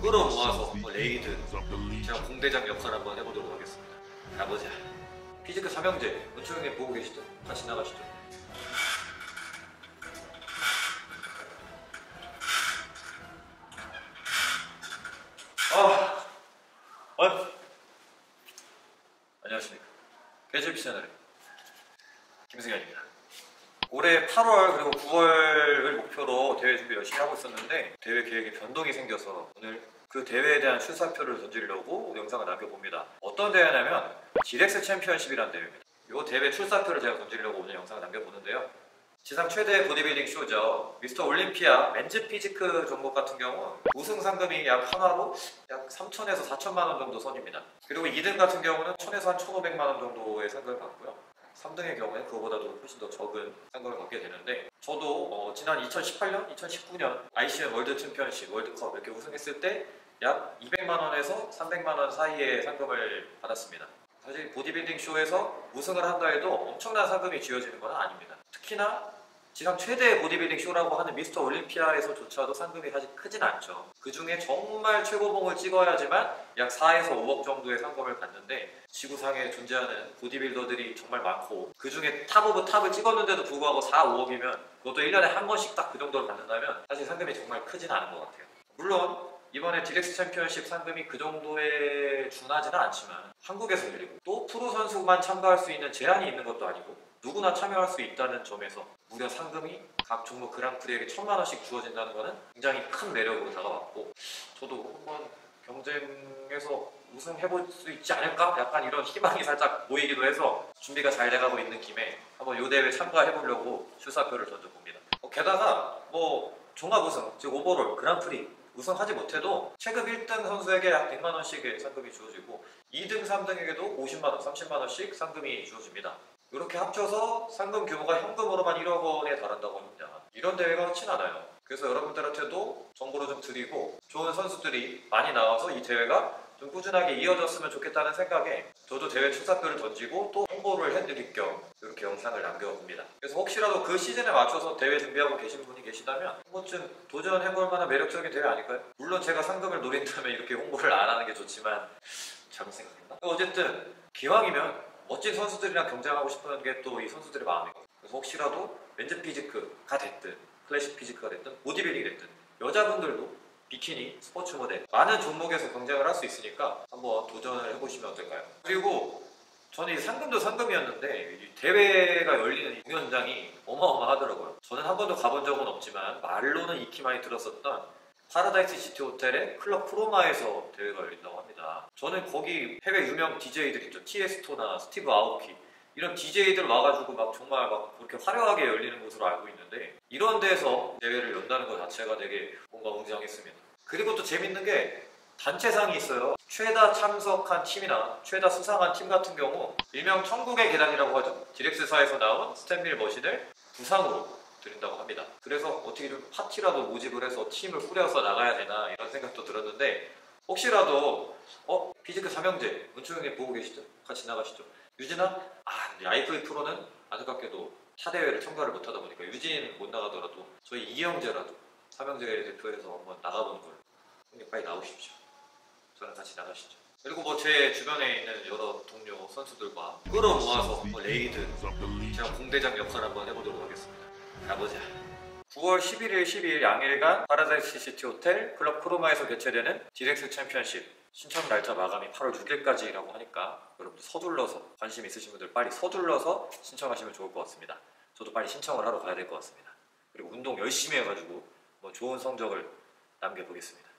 끌어모아서 레이드, 제가 공대장 역할 한번 해보도록 하겠습니다. 가보자. 피지크 삼형제, 은총 형님 보고 계시죠? 같이 나가시죠. 안녕하십니까. 개즈비 채널의 김승현입니다. 올해 8월 그리고 9월을 목표로 대회 준비 열심히 하고 있었는데 대회 계획에 변동이 생겨서 오늘 그 대회에 대한 출사표를 던지려고 영상을 남겨봅니다. 어떤 대회냐면 디렉스 챔피언십이라는 대회입니다. 이 대회 출사표를 제가 던지려고 오늘 영상을 남겨보는데요. 지상 최대 보디빌딩 쇼죠. 미스터 올림피아 맨즈 피지크 종목 같은 경우 우승 상금이 약 하나로 약 3천에서 4천만 원 정도 선입니다. 그리고 2등 같은 경우는 1,000에서 한 1,500만 원 정도의 상금을 받고요. 3등의 경우에 그거보다도 훨씬 더 적은 상금을 받게 되는데, 저도 지난 2018년, 2019년 ICM 월드 챔피언십, 월드컵 이렇게 우승했을 때 약 200만 원에서 300만 원 사이의 상금을 받았습니다. 사실 보디빌딩 쇼에서 우승을 한다 해도 엄청난 상금이 쥐어지는 건 아닙니다. 특히나 지상 최대 보디빌딩 쇼라고 하는 미스터 올림피아에서조차도 상금이 사실 크진 않죠. 그 중에 정말 최고봉을 찍어야지만 약 4에서 5억 정도의 상금을 받는데, 지구상에 존재하는 보디빌더들이 정말 많고 그 중에 탑 오브 탑을 찍었는데도 불구하고 4, 5억이면 그것도 1년에 한 번씩 딱 그 정도를 받는다면 사실 상금이 정말 크진 않은 것 같아요. 물론 이번에 디렉스 챔피언십 상금이 그 정도에 준하지는 않지만 한국에서 열리고 또 프로 선수만 참가할 수 있는 제한이 있는 것도 아니고 누구나 참여할 수 있다는 점에서 무려 상금이 각 종목 그랑프리에게 1,000만 원씩 주어진다는 것은 굉장히 큰 매력으로 다가왔고, 저도 한번 경쟁에서 우승해볼 수 있지 않을까? 약간 이런 희망이 살짝 보이기도 해서 준비가 잘 돼가고 있는 김에 한번 이 대회에 참가해보려고 출사표를 던져봅니다. 게다가 종합 우승, 즉 오버롤 그랑프리 우승하지 못해도 체급 1등 선수에게 약 100만 원씩의 상금이 주어지고 2등, 3등에게도 50만 원, 30만 원씩 상금이 주어집니다. 이렇게 합쳐서 상금 규모가 현금으로만 1억 원에 달한다고 합니다. 이런 대회가 흔치 않아요. 그래서 여러분들한테도 정보를 좀 드리고 좋은 선수들이 많이 나와서 이 대회가 좀 꾸준하게 이어졌으면 좋겠다는 생각에 저도 대회 출사표를 던지고 또 홍보를 해드릴 겸 이렇게 영상을 남겨봅니다. 그래서 혹시라도 그 시즌에 맞춰서 대회 준비하고 계신 분이 계시다면 한 번쯤 도전해볼 만한 매력적인 대회 아닐까요? 물론 제가 상금을 노린다면 이렇게 홍보를 안 하는 게 좋지만 잘못 생각했나? 어쨌든 기왕이면 멋진 선수들이랑 경쟁하고 싶은 게 또 이 선수들의 마음이고, 그래서 혹시라도 맨즈 피지크가 됐든 클래식 피지크가 됐든 보디빌딩이 됐든 여자분들도 비키니, 스포츠 모델 많은 종목에서 경쟁을 할 수 있으니까 한번 도전을 해보시면 어떨까요? 그리고 저는 이 상금도 상금이었는데 이 대회가 열리는 이 공연장이 어마어마하더라고요. 저는 한 번도 가본 적은 없지만 말로는 익히 많이 들었었던 파라다이스 시티 호텔의 클럽 프로마에서 대회가 열린다고 합니다. 저는 거기 해외 유명 DJ들 있죠. 티에스토나 스티브 아오키 이런 DJ들 와가지고 막 정말 막 그렇게 화려하게 열리는 곳으로 알고 있는데, 이런 데서 대회를 연다는 것 자체가 되게 뭔가 웅장했습니다. 그리고 또 재밌는 게 단체상이 있어요. 최다 참석한 팀이나 최다 수상한 팀 같은 경우 일명 천국의 계단이라고 하죠. 디렉스사에서 나온 스탠밀 머신을 부상으로 드린다고 합니다. 그래서 어떻게 좀 파티라도 모집을 해서 팀을 꾸려서 나가야 되나 이런 생각도 들었는데, 혹시라도 피지크 삼형제 은총 형님 보고 계시죠? 같이 나가시죠. 유진아? 근데 IF 프로는 안타깝게도 타 대회를 참가를 못하다 보니까 유진 못 나가더라도 저희 이형제라도 삼형제 대표해서 한번 나가보는 걸로. 형님 빨리 나오십시오. 저랑 같이 나가시죠. 그리고 제 주변에 있는 여러 동료 선수들과 끌어모아서 레이드, 제가 공대장 역할 한번 해보도록 하겠습니다. 가보자. 9월 11일, 12일 양일간 파라다이스 시티 호텔 클럽 크로마에서 개최되는 디렉스 챔피언십 신청 날짜 마감이 8월 6일까지라고 하니까 여러분들 서둘러서, 관심 있으신 분들 빨리 서둘러서 신청하시면 좋을 것 같습니다. 저도 빨리 신청을 하러 가야 될 것 같습니다. 그리고 운동 열심히 해가지고 좋은 성적을 남겨보겠습니다.